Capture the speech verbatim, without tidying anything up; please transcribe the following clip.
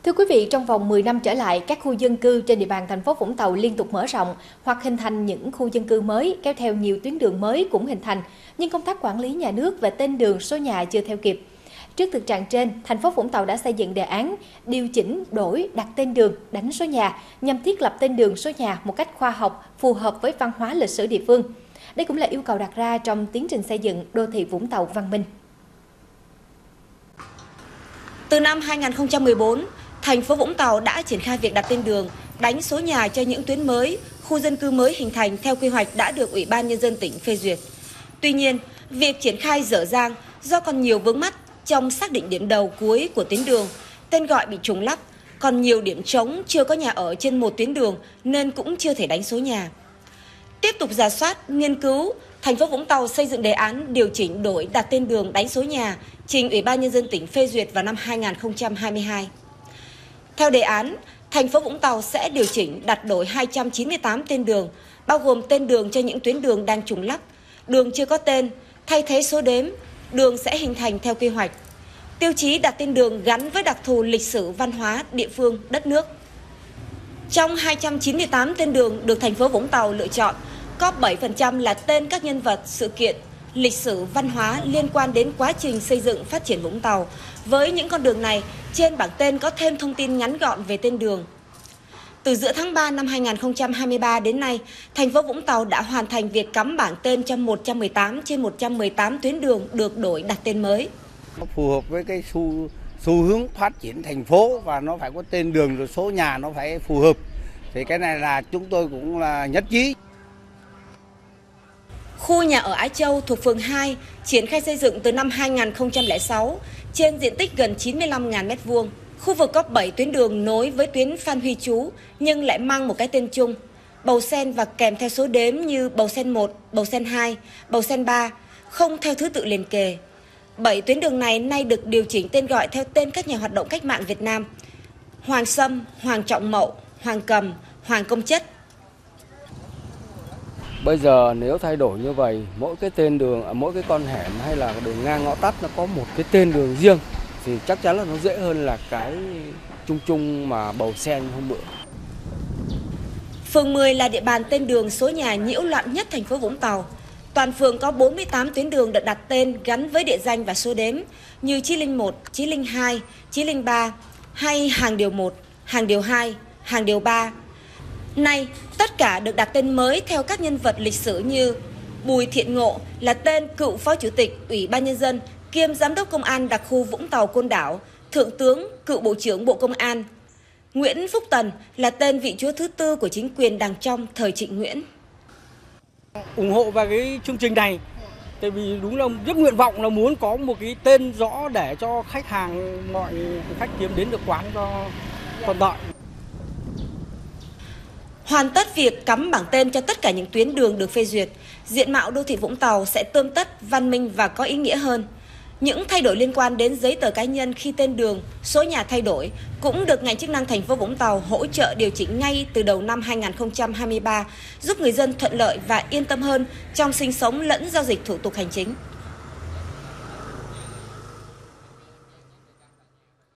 Thưa quý vị, trong vòng mười năm trở lại, các khu dân cư trên địa bàn thành phố Vũng Tàu liên tục mở rộng hoặc hình thành những khu dân cư mới, kéo theo nhiều tuyến đường mới cũng hình thành, nhưng công tác quản lý nhà nước về tên đường, số nhà chưa theo kịp. Trước thực trạng trên, thành phố Vũng Tàu đã xây dựng đề án điều chỉnh, đổi, đặt tên đường, đánh số nhà nhằm thiết lập tên đường, số nhà một cách khoa học, phù hợp với văn hóa lịch sử địa phương. Đây cũng là yêu cầu đặt ra trong tiến trình xây dựng đô thị Vũng Tàu văn minh. Từ năm hai nghìn không trăm mười bốn, thành phố Vũng Tàu đã triển khai việc đặt tên đường, đánh số nhà cho những tuyến mới, khu dân cư mới hình thành theo quy hoạch đã được Ủy ban Nhân dân tỉnh phê duyệt. Tuy nhiên, việc triển khai dở dang do còn nhiều vướng mắc trong xác định điểm đầu cuối của tuyến đường, tên gọi bị trùng lắp, còn nhiều điểm trống chưa có nhà ở trên một tuyến đường nên cũng chưa thể đánh số nhà. Tiếp tục rà soát, nghiên cứu, thành phố Vũng Tàu xây dựng đề án điều chỉnh đổi đặt tên đường đánh số nhà trình Ủy ban Nhân dân tỉnh phê duyệt vào năm hai nghìn không trăm hai mươi hai. Theo đề án, thành phố Vũng Tàu sẽ điều chỉnh đặt đổi hai trăm chín mươi tám tên đường, bao gồm tên đường cho những tuyến đường đang trùng lắp, đường chưa có tên, thay thế số đếm, đường sẽ hình thành theo quy hoạch. Tiêu chí đặt tên đường gắn với đặc thù lịch sử văn hóa địa phương, đất nước. Trong hai trăm chín mươi tám tên đường được thành phố Vũng Tàu lựa chọn, có bảy phần trăm là tên các nhân vật, sự kiện, lịch sử, văn hóa liên quan đến quá trình xây dựng phát triển Vũng Tàu. Với những con đường này, trên bảng tên có thêm thông tin ngắn gọn về tên đường. Từ giữa tháng ba năm hai nghìn không trăm hai mươi ba đến nay, thành phố Vũng Tàu đã hoàn thành việc cắm bảng tên cho một trăm mười tám trên một trăm mười tám tuyến đường được đổi đặt tên mới. Nó phù hợp với cái xu, xu hướng phát triển thành phố và nó phải có tên đường rồi số nhà nó phải phù hợp. Thì cái này là chúng tôi cũng là nhất trí. Khu nhà ở Ái Châu thuộc phường hai triển khai xây dựng từ năm hai nghìn không trăm lẻ sáu trên diện tích gần chín mươi lăm nghìn mét vuông. Khu vực có bảy tuyến đường nối với tuyến Phan Huy Chú nhưng lại mang một cái tên chung, bầu sen và kèm theo số đếm như bầu sen một, bầu sen hai, bầu sen ba, không theo thứ tự liền kề. Bảy tuyến đường này nay được điều chỉnh tên gọi theo tên các nhà hoạt động cách mạng Việt Nam: Hoàng Sâm, Hoàng Trọng Mậu, Hoàng Cầm, Hoàng Công Chất. Bây giờ nếu thay đổi như vậy, mỗi cái tên đường, mỗi cái con hẻm hay là đường ngang ngõ tắt nó có một cái tên đường riêng thì chắc chắn là nó dễ hơn là cái chung chung mà bầu sen hôm bữa. Phường mười là địa bàn tên đường, số nhà nhiễu loạn nhất thành phố Vũng Tàu. Toàn phường có bốn mươi tám tuyến đường được đặt tên gắn với địa danh và số đếm như Chí Linh một, Chí Linh hai, Chí Linh ba hay Hàng Điều một, Hàng Điều hai, Hàng Điều ba. Nay, tất cả được đặt tên mới theo các nhân vật lịch sử như Bùi Thiện Ngộ là tên cựu Phó Chủ tịch Ủy ban Nhân dân kiêm Giám đốc Công an đặc khu Vũng Tàu Côn Đảo, Thượng tướng, cựu Bộ trưởng Bộ Công an. Nguyễn Phúc Tần là tên vị chúa thứ tư của chính quyền Đàng Trong thời Trịnh Nguyễn. Ủng hộ vào cái chương trình này, tại vì đúng là rất nguyện vọng là muốn có một cái tên rõ để cho khách hàng, mọi khách kiếm đến được quán cho thuận lợi. Hoàn tất việc cắm bảng tên cho tất cả những tuyến đường được phê duyệt, diện mạo đô thị Vũng Tàu sẽ tươm tất, văn minh và có ý nghĩa hơn. Những thay đổi liên quan đến giấy tờ cá nhân khi tên đường, số nhà thay đổi cũng được ngành chức năng thành phố Vũng Tàu hỗ trợ điều chỉnh ngay từ đầu năm hai nghìn không trăm hai mươi ba, giúp người dân thuận lợi và yên tâm hơn trong sinh sống lẫn giao dịch thủ tục hành chính.